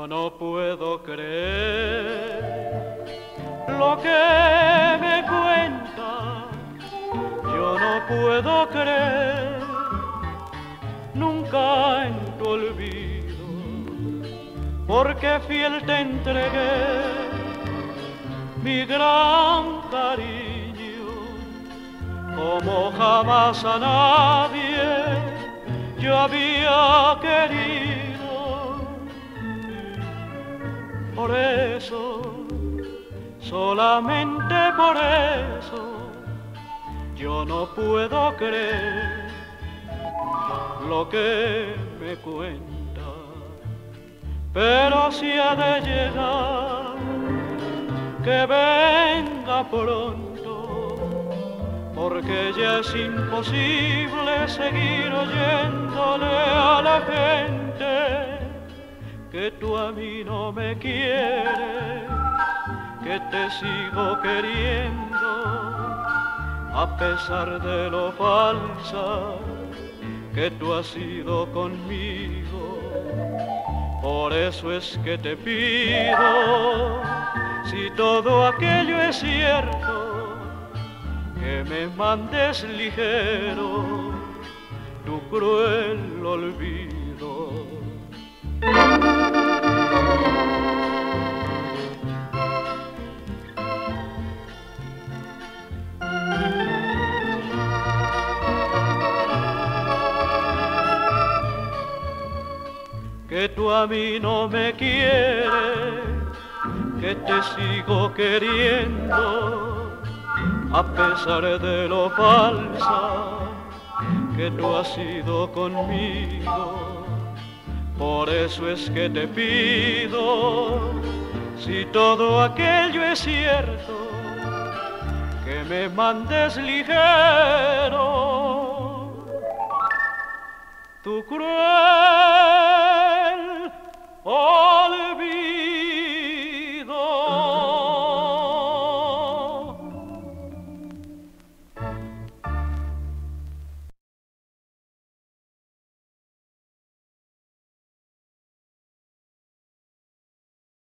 Yo no puedo creer lo que me cuenta, yo no puedo creer nunca en tu olvido, porque fiel te entregué mi gran cariño, como jamás a nadie yo había querido. Por eso, solamente por eso, yo no puedo creer lo que me cuenta, pero si ha de llegar, que venga pronto, porque ya es imposible seguir oyéndole a la gente que tú a mí no me quieres, que te sigo queriendo, a pesar de lo falsa que tú has sido conmigo. Por eso es que te pido, si todo aquello es cierto, que me mandes ligero tu cruel olvido. Que tú a mí no me quieres, que te sigo queriendo, a pesar de lo falsa que tú has sido conmigo. Por eso es que te pido, si todo aquello es cierto, que me mandes ligero tu cruel